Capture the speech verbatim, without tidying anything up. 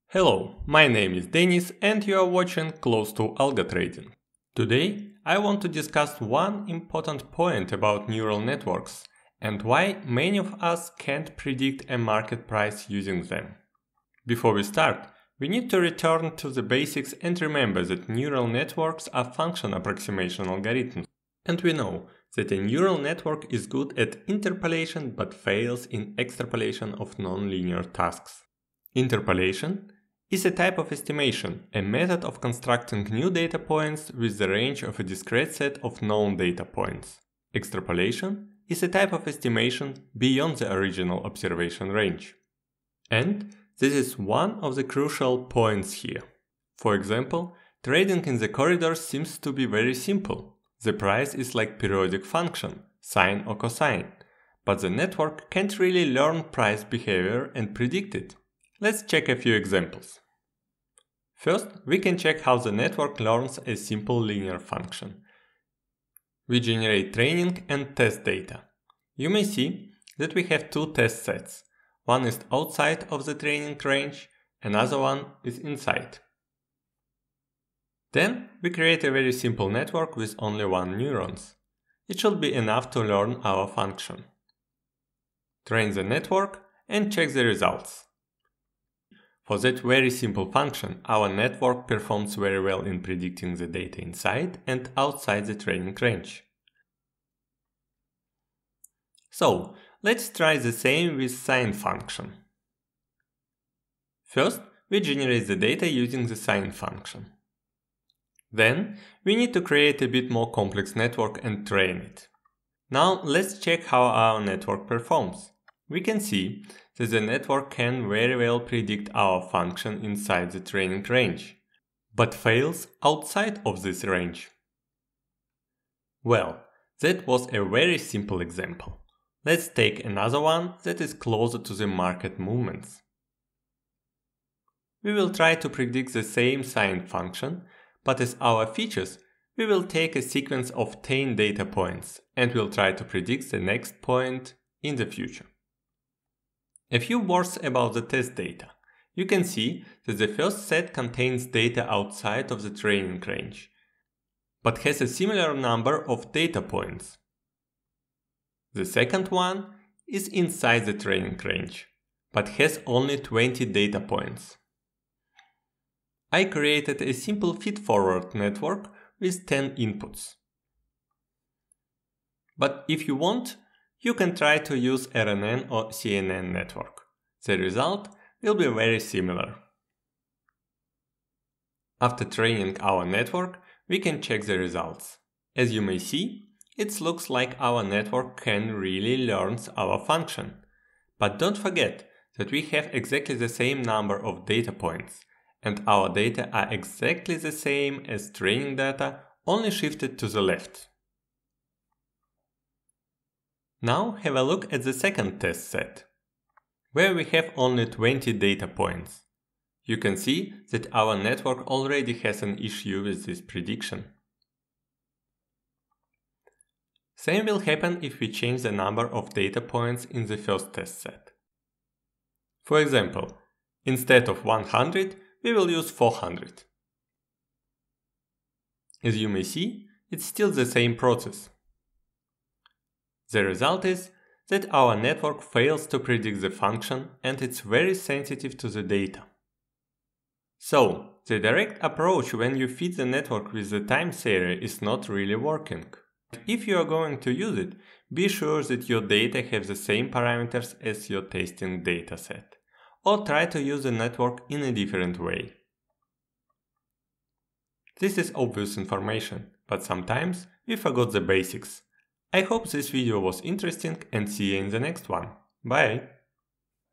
Hello, my name is Denis and you are watching CloseToAlgoTrading. Today I want to discuss one important point about neural networks and why many of us can't predict a market price using them. Before we start, we need to return to the basics and remember that neural networks are function approximation algorithms. And we know that a neural network is good at interpolation but fails in extrapolation of nonlinear tasks. Interpolation is a type of estimation, a method of constructing new data points with the range of a discrete set of known data points. Extrapolation is a type of estimation beyond the original observation range. And this is one of the crucial points here. For example, trading in the corridor seems to be very simple. The price is like periodic function, sine or cosine, but the network can't really learn price behavior and predict it. Let's check a few examples. First, we can check how the network learns a simple linear function. We generate training and test data. You may see that we have two test sets. One is outside of the training range, another one is inside. Then we create a very simple network with only one neurons. It should be enough to learn our function. Train the network and check the results. For that very simple function, our network performs very well in predicting the data inside and outside the training range. So, let's try the same with sine function. First, we generate the data using the sine function. Then, we need to create a bit more complex network and train it. Now, let's check how our network performs. We can see that the network can very well predict our function inside the training range, but fails outside of this range. Well, that was a very simple example. Let's take another one that is closer to the market movements. We will try to predict the same sine function, but as our features, we will take a sequence of ten data points and will try to predict the next point in the future. A few words about the test data. You can see that the first set contains data outside of the training range, but has a similar number of data points. The second one is inside the training range, but has only twenty data points. I created a simple feed-forward network with ten inputs. But if you want, you can try to use R N N or C N N network. The result will be very similar. After training our network, we can check the results. As you may see, it looks like our network can really learn our function. But don't forget that we have exactly the same number of data points, and our data are exactly the same as training data, only shifted to the left. Now have a look at the second test set, where we have only twenty data points. You can see that our network already has an issue with this prediction. Same will happen if we change the number of data points in the first test set. For example, instead of one hundred, we will use four hundred. As you may see, it's still the same process. The result is that our network fails to predict the function and it's very sensitive to the data. So, the direct approach when you feed the network with the time series is not really working. If you are going to use it, be sure that your data have the same parameters as your testing dataset, or try to use the network in a different way. This is obvious information, but sometimes we forgot the basics. I hope this video was interesting and see you in the next one. Bye!